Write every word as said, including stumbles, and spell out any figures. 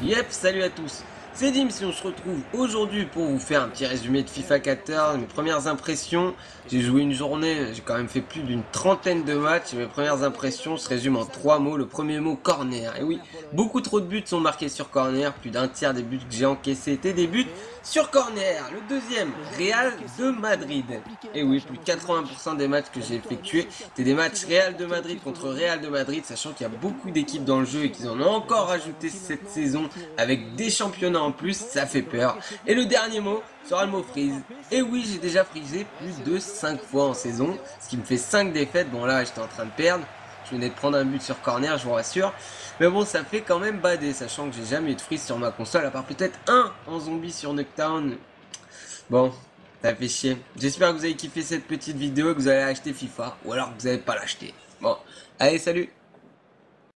Yep, salut à tous, c'est Dim si on se retrouve aujourd'hui pour vous faire un petit résumé de FIFA quatorze, mes premières impressions. J'ai joué une journée, j'ai quand même fait plus d'une trentaine de matchs et mes premières impressions se résument en trois mots. Le premier mot, corner. Et oui, beaucoup trop de buts sont marqués sur corner, plus d'un tiers des buts que j'ai encaissés étaient des buts sur corner. Le deuxième, Real de Madrid. Et oui, plus de quatre-vingts pour cent des matchs que j'ai effectués étaient des matchs Real de Madrid contre Real de Madrid, sachant qu'il y a beaucoup d'équipes dans le jeu et qu'ils en ont encore ajouté cette saison avec des championnats en plus, ça fait peur. Et le dernier mot sera le mot freeze. Et oui, j'ai déjà frisé plus de cinq fois en saison, ce qui me fait cinq défaites. Bon là, j'étais en train de perdre. Je venais de prendre un but sur corner, je vous rassure. Mais bon, ça fait quand même bader, sachant que j'ai jamais eu de freeze sur ma console, à part peut-être un en zombie sur Nuketown. Bon, ça fait chier. J'espère que vous avez kiffé cette petite vidéo et que vous allez acheter FIFA, ou alors que vous n'allez pas l'acheter. Bon, allez, salut!